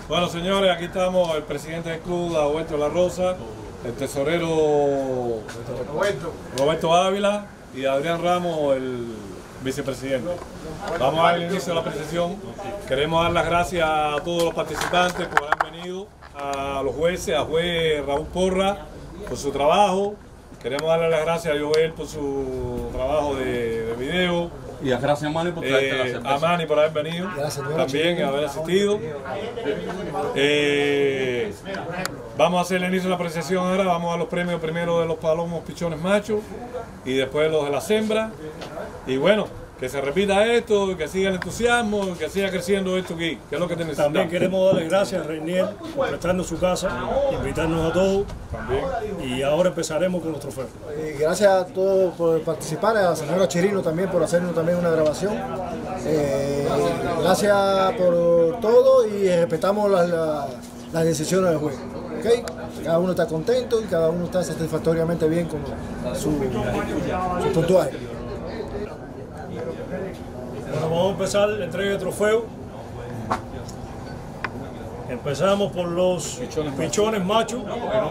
Bueno, señores, aquí estamos el presidente del club, Dagoberto de la Rosa, el tesorero Roberto Ávila y Adrián Ramos, el vicepresidente. Vamos a dar el inicio de la presentación. Queremos dar las gracias a todos los participantes por haber venido, a los jueces, a juez Raúl Porra por su trabajo. Queremos darle las gracias a Joel por su trabajo de video. Y gracias a Manny por traerte la cerveza. A Manny por haber venido, también haber asistido. Vamos a hacer el inicio de la apreciación ahora. Vamos a los premios primero de los palomos pichones machos y después los de las hembras. Y bueno, que se repita esto, que siga el entusiasmo, que siga creciendo esto aquí, que es lo que necesitamos. También queremos darle gracias a Reinier por prestarnos su casa, invitarnos a todos. También. Y ahora empezaremos con los trofeos. Gracias a todos por participar, a la señora Chirino también por hacernos también una grabación. Gracias por todo y respetamos las decisiones del juez. ¿Okay? Cada uno está contento y cada uno está satisfactoriamente bien con su puntuaje. Bueno, vamos a empezar la entrega de trofeos. Empezamos por los pichones machos.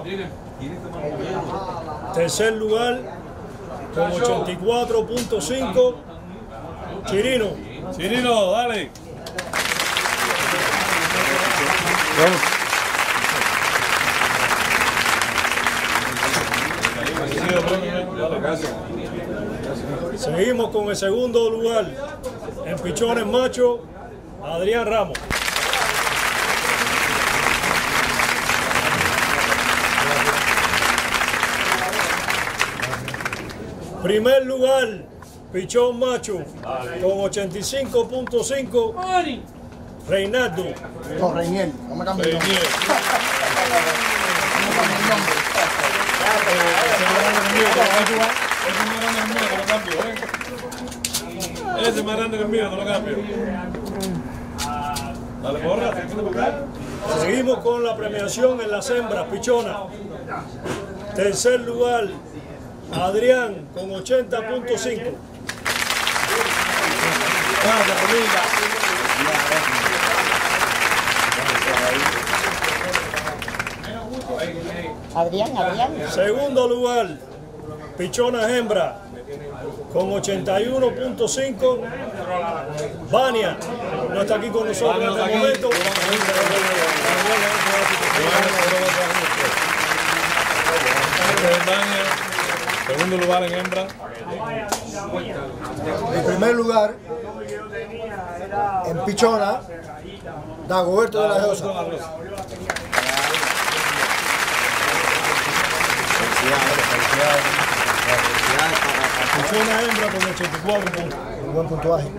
Tercer lugar con 84.5. Chirino. Chirino, dale. Seguimos con el segundo lugar en pichones machos, Adrián Ramos. Primer lugar, pichón macho, con 85.5, Reinaldo. No, Reinier, no me cambies el nombre. Ese es más grande que el mío, no lo cambio. Dale, porra, Seguimos con la premiación en las hembras, pichona. Tercer lugar, Adrián, con 80.5. Adrián. Segundo lugar, pichona hembra, con 81.5, Vania. No está aquí con nosotros en este momento. Segundo lugar en hembra. En primer lugar, en pichona, Dagoberto de la Rosa. Pichona hembra con 84 puntos. Un buen puntuaje.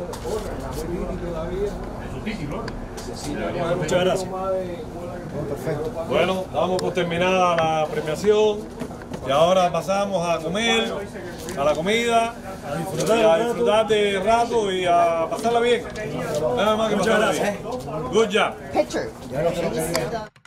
Muchas gracias. Perfecto. Bueno, damos por terminada la premiación y ahora pasamos a comer, a la comida, a disfrutar de rato y a pasarla bien. Nada más que pasarla bien. Good job. Picture.